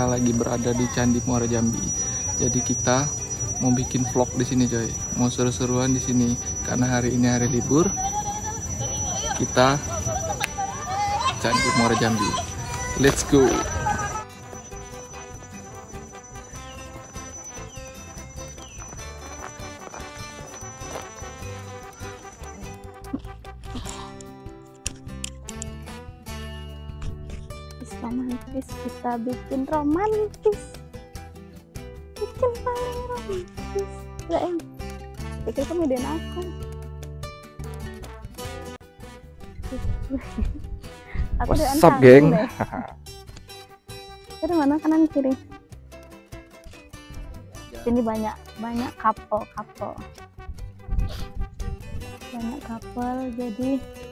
kita lagi berada di Candi Muara Jambi. Jadi kita mau bikin vlog di sini coy. Mau seru-seruan di sini karena hari ini hari libur. Kita Candi Muara Jambi. Let's go. Romantis, kita bikin romantis, bikin paling romantis. Ya em, pikir kamu ide aku. Aku What's up geng? Dari mana, kanan kiri? Sini banyak couple, banyak couple. Jadi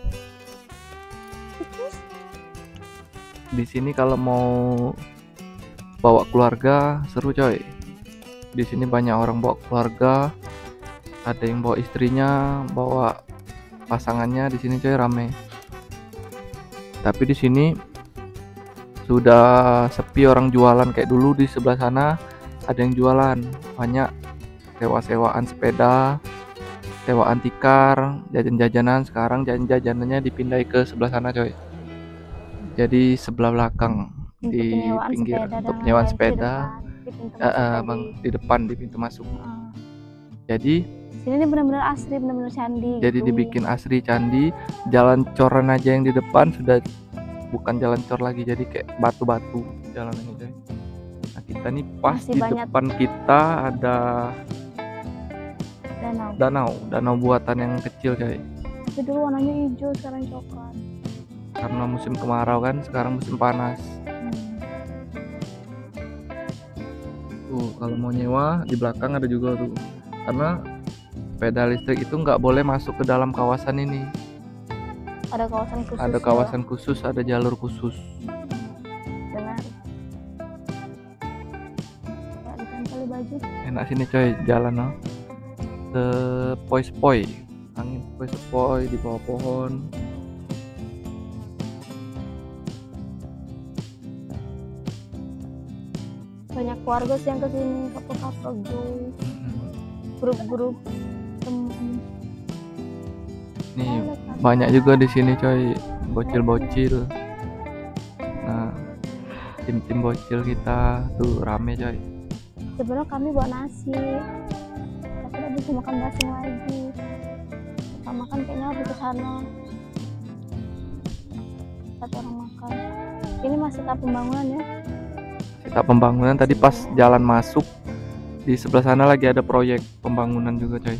di sini kalau mau bawa keluarga seru coy. Di sini banyak orang bawa keluarga, ada yang bawa istrinya, bawa pasangannya. Di sini coy rame. Tapi di sini sudah sepi orang jualan kayak dulu. Di sebelah sana ada yang jualan, banyak sewa-sewaan sepeda, sewaan tikar, jajan-jajanan. Sekarang jajan-jajanannya dipindahin ke sebelah sana coy. Jadi sebelah belakang di pinggir untuk penyewaan sepeda, bang di depan di pintu masuk. Jadi sini ini benar-benar asri, benar-benar candi. Jadi gitu. dibikin asri candi. Jalan coran aja yang di depan sudah bukan jalan cor lagi, jadi kayak batu-batu jalan ini coy. Nah kita nih pas masih di banyak. depan kita ada danau buatan yang kecil coy. Tapi dulu warnanya hijau, sekarang coklat. Karena musim kemarau kan, sekarang musim panas. Tuh kalau mau nyewa di belakang ada juga tuh. Karena sepeda listrik itu nggak boleh masuk ke dalam kawasan ini. Ada kawasan khusus. Ada kawasan khusus, ada jalur khusus. Benar. Nggak ditempel baju. Enak sini coy, jalan no. Sepoi-sepoi, angin sepoi-sepoi di bawah pohon. Banyak keluarga sih yang kesini, couple guys, grup-grup teman. Nih banyak juga di sini coy, bocil-bocil. Nah tim bocil kita tuh rame coy. Sebenarnya kami bawa nasi, tapi udah bisa makan basing lagi. Kita makan kayaknya harus ke sana. Satu orang makan. Ini masih tahap pembangunan ya. Tahap pembangunan. Tadi pas jalan masuk di sebelah sana lagi ada proyek pembangunan juga coy.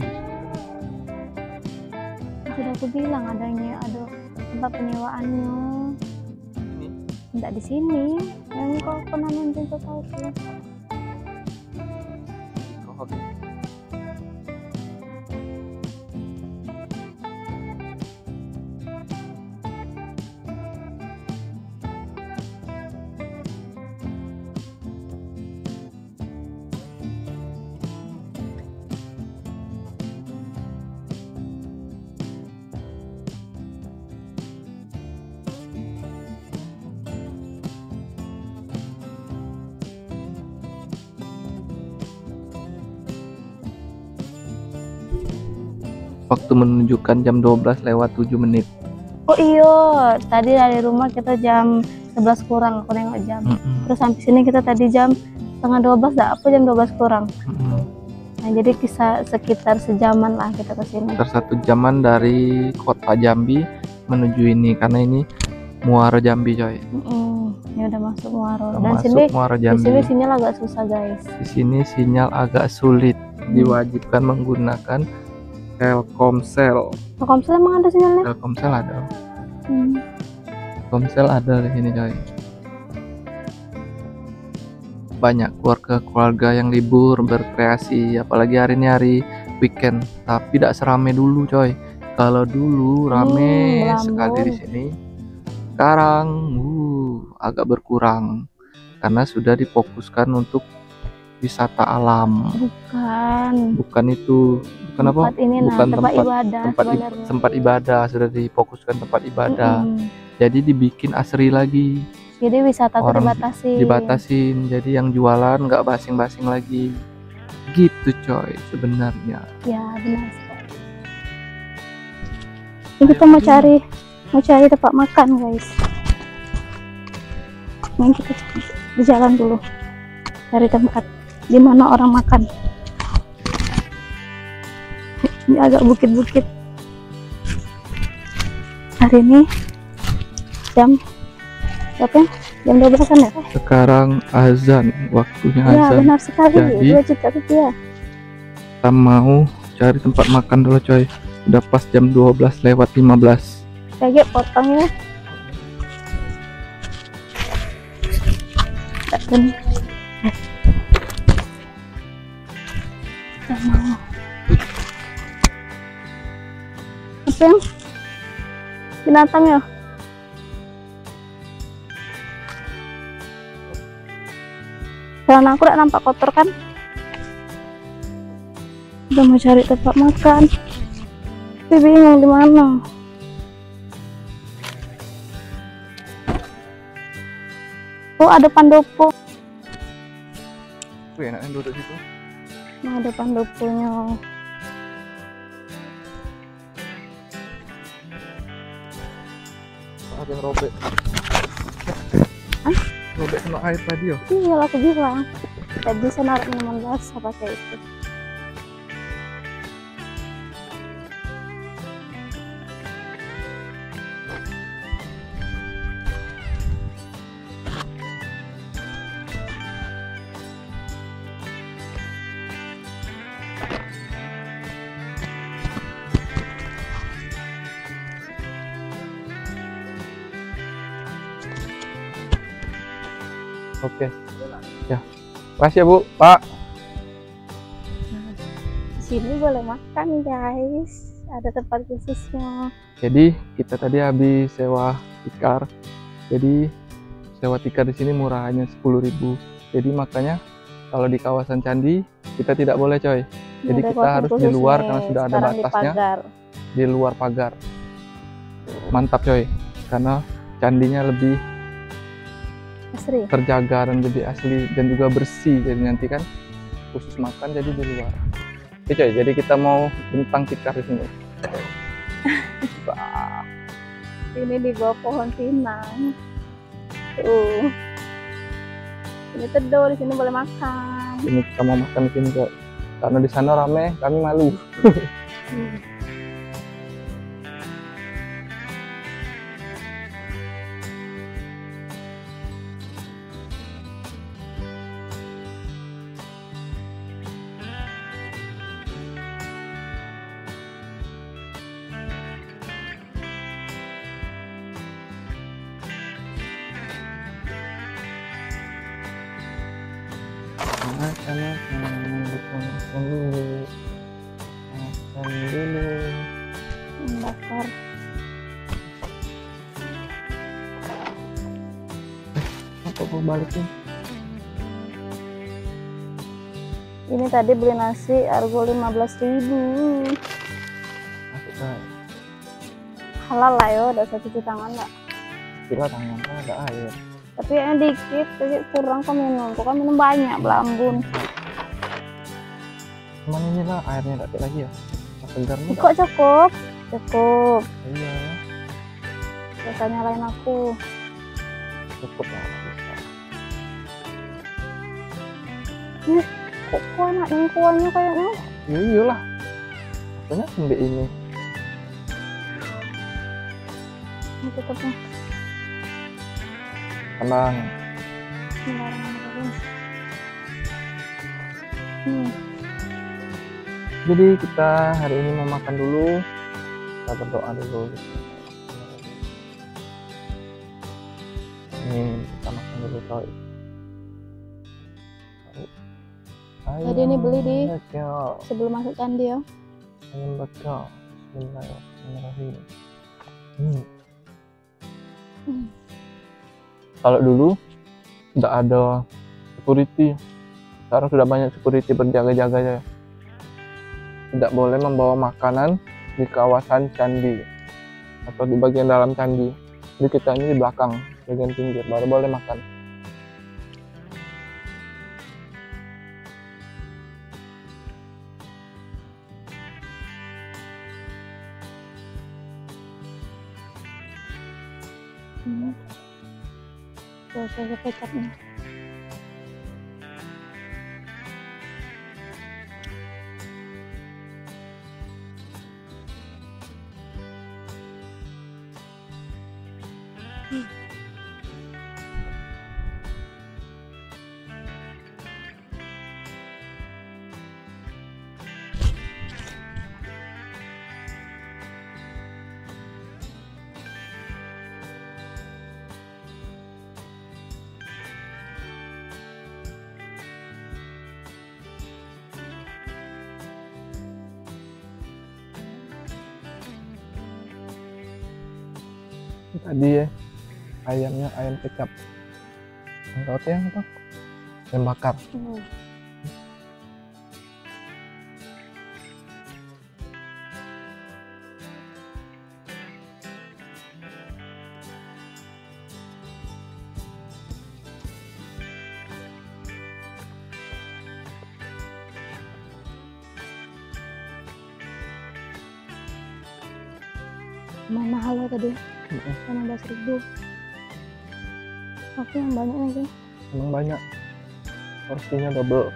Sudah aku bilang ada tempat penyewaannya. Tidak di sini. Yang kau pernah nonton tahu tuh. Waktu menunjukkan jam 12 lewat 7 menit. Oh iya, tadi dari rumah kita jam 11 kurang, aku nengok jam. Terus sampai sini kita tadi jam setengah 12, dah apa jam 12 kurang. Nah jadi kisah sekitar sejaman lah kita kesini. Sekitar 1 jaman dari kota Jambi menuju ini, karena ini Muara Jambi coy. Ini udah masuk Muara. Dan Masuk sini Muara di Jambi. sini sinyal agak susah guys. Di sini sinyal agak sulit, diwajibkan menggunakan Telkomsel. Telkomsel emang ada sinyalnya? Telkomsel ada. Telkomsel ada di sini coy. Banyak keluarga yang libur berkreasi, apalagi hari ini hari weekend. Tapi tidak serame dulu coy. Kalau dulu rame sekali di sini. Sekarang agak berkurang karena sudah difokuskan untuk wisata alam. Bukan itu. Kenapa? Bukan tempat ibadah, sudah difokuskan tempat ibadah. Jadi dibikin asri lagi. Jadi wisata tuh Orang dibatasin. Jadi yang jualan nggak basing-basing lagi. Gitu coy sebenarnya. Ya benar sekali. Ini kita mau cari tempat makan guys. Ini kita berjalan dulu cari tempat di mana orang makan. Ini agak bukit-bukit. Hari ini jam berapa? Jam 12-an ya? Sekarang azan, waktunya Ya azan. benar sekali. Jadi 2 juta rupiah. kita mau cari tempat makan dulu coy. Udah pas jam 12:15. Kayak potong ya. Dan kita mau apa yang binatang ya? Jalan aku udah nampak kotor kan? Udah mau cari tempat makan, tapi bingung di mana. Oh ada pandopo. Wih, enaknya duduk situ. Nah, ada pandoponya. Ada yang robek. Hah? Robek kena air tadi ya. Iya, aku bilang gak bisa naruh minuman basah pakai itu. Oke. Ya. Makasih ya Bu, Pak. Sini boleh makan guys, ada tempat khususnya. Jadi kita tadi habis sewa tikar. Jadi sewa tikar di sini murah, hanya 10.000. Jadi makanya kalau di kawasan candi kita tidak boleh coy. Jadi Ada kita harus di luar nih, karena sudah ada sekarang di batasnya. pagar. Di luar pagar. Mantap coy. Karena candinya lebih Asri. terjaga dan lebih asli dan juga bersih. Jadi nanti kan khusus makan jadi di luar. Oke coy, jadi kita mau bentang tikar di sini. Wah, Ini di bawah pohon pinang. Tuh. Ini teduh, di sini boleh makan. ini kita mau makan di sini coy. Karena di sana rame, kami malu. Hmm. Makan dulu. Bakar. Apa mau balikin? Ini tadi beli nasi harga 15.000. Masuk coy. Halal lah ya, udah saya cuci tangan nggak? Kira tangan kan ada air. Tapi yang dikit, jadi kurang kok minum. Kok kan minum banyak, belambun. Cuman inilah airnya tidak lagi ya. Segarnya Kok cukup? Cukup. iya, Biasa nyalain aku. cukup lah bisa. Kok enak yang kuahnya kayaknya? Ya iyalah. Makanya sampai ini. Ini tutupnya. Tenang. Bismillahirrahmanirrahim. Jadi kita hari ini mau makan dulu. Kita berdoa dulu. Ini kita makan dulu coy. Tadi ini beli di bakar. sebelum masuk candi ya. Ayam bakar. Bismillahirrahmanirrahim. Kalau dulu tidak ada security, sekarang sudah banyak security berjaga-jaga ya. Tidak boleh membawa makanan di kawasan candi atau di bagian dalam candi. Jadi kita ini di belakang. bagian pinggir baru boleh makan. Tuh kecapnya. Tadi ya ayamnya ayam kecap, roti yang apa? Ayam bakar. Mana halo tadi? 16.000. Tapi yang banyak aja. Emang banyak, porsinya double.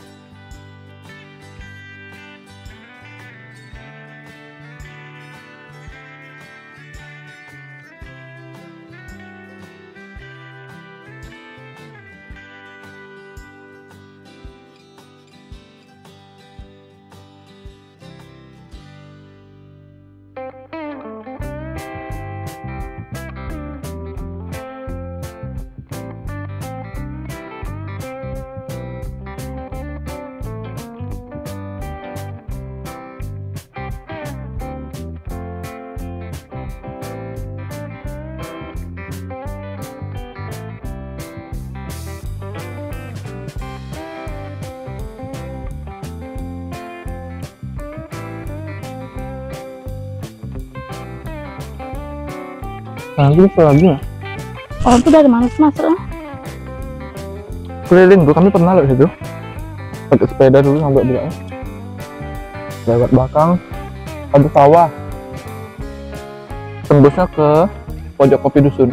Nanti lagi nggak? Orang tuh dari mana sih masuknya? Keliling dulu, kami pernah lewat situ. Pakai sepeda dulu sampai belakang. Lewat belakang ada sawah. Tembusnya ke pojok kopi dusun.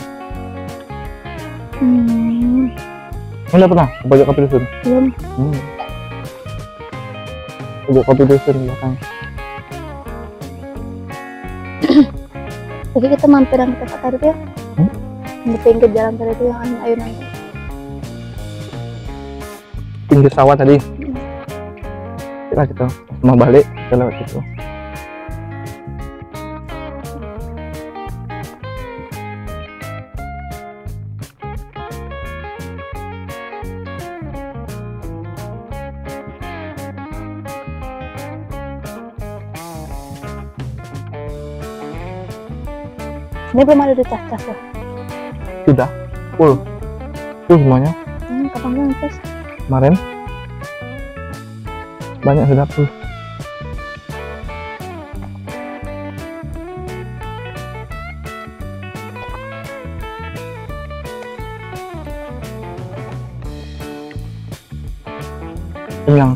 Anda pernah ke pojok kopi dusun? Belum. Pojok kopi dusun belakang. Jadi kita mampir yang ke tempat tadi tuh ya? Di pinggir jalan tadi tuh yang ayunan. Pinggir sawah tadi. Kita gitu. Mau balik kita lewat situ. Ini belum ada dicas-cas ya? Sudah full semuanya. Kapan belum cas? Kemarin banyak sudah full. Kenyang.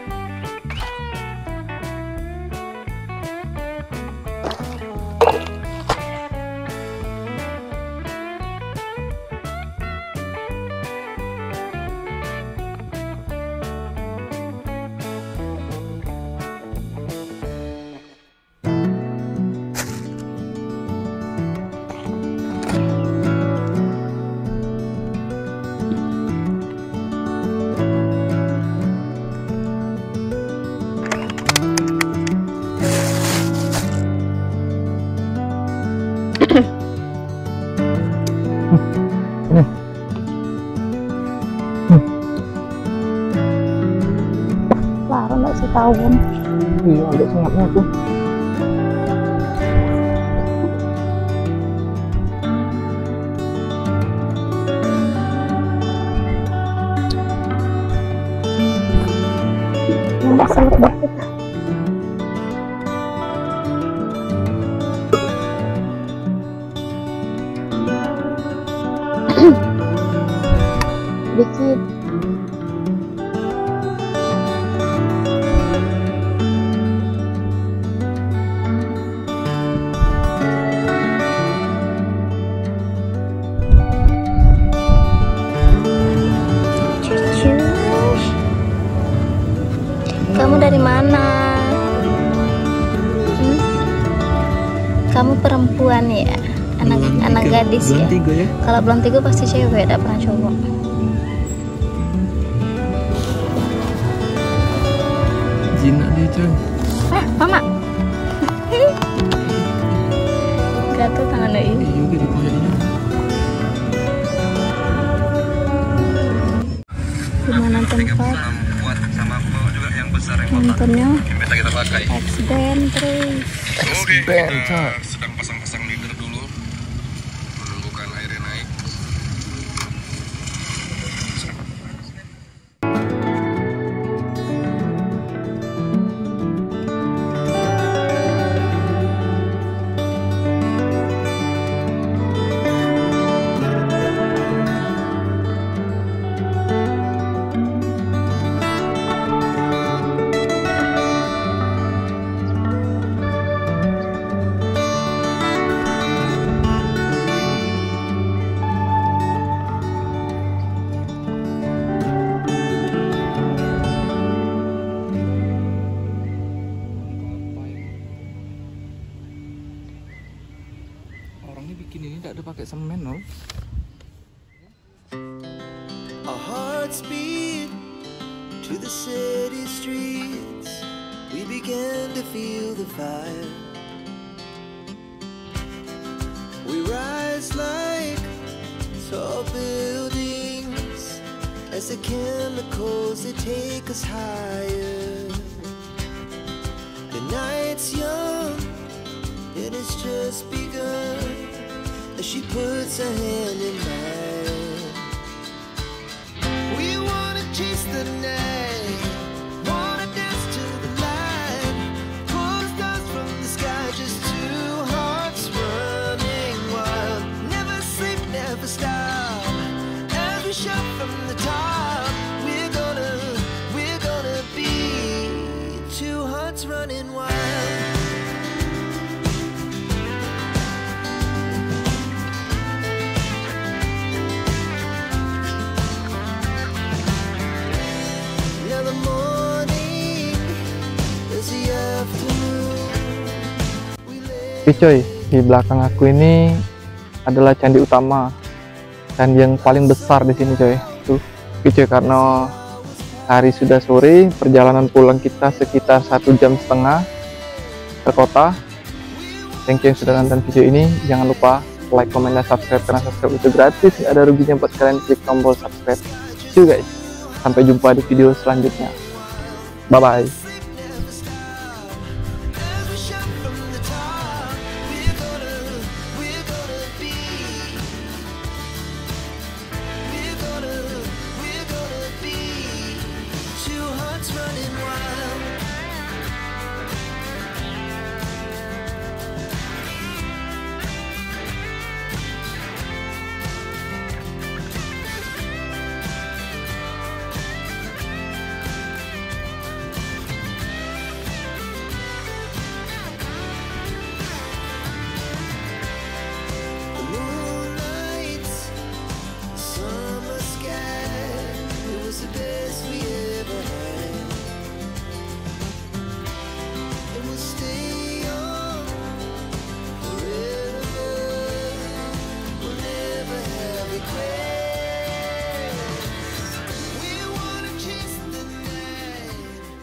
Lara nggak sih tahu kan? Iya, ada sengatnya tuh. Nggak selek banget. kamu perempuan ya, anak gadis ya. Tiga ya. Kalau belum tiga pasti cewek, tidak pernah cowok. Jinak dia coy. Mama. Gatel tangan doi. Iya gitu jadinya. Gimana tempat? Nontonnya Kita pakai. X-Band terus. Oke, Band, kita Cak. sedang pasang-pasang leader dulu, menunggukan airnya naik. Orangnya bikin ini tidak ada pakai semen loh. Our hearts beat to the city streets. We began to feel the fire. We rise like tall buildings as the chemicals they take us higher. The night's young and it's just begun as she puts her hand in mine. We wanna chase the night, wanna dance to the light, pull the stars from the sky, just two hearts running wild. Never sleep, never stop, as we shout from the top. We're gonna be two hearts running wild. Oke coy, di belakang aku ini adalah candi utama, candi yang paling besar di sini coy. Tuh, oke coy, karena hari sudah sore, perjalanan pulang kita sekitar 1,5 jam ke kota. Thank you yang sudah nonton video ini. Jangan lupa like, comment, dan subscribe, karena subscribe itu gratis, nggak ada ruginya buat kalian. Klik tombol subscribe. See you guys, sampai jumpa di video selanjutnya. Bye bye.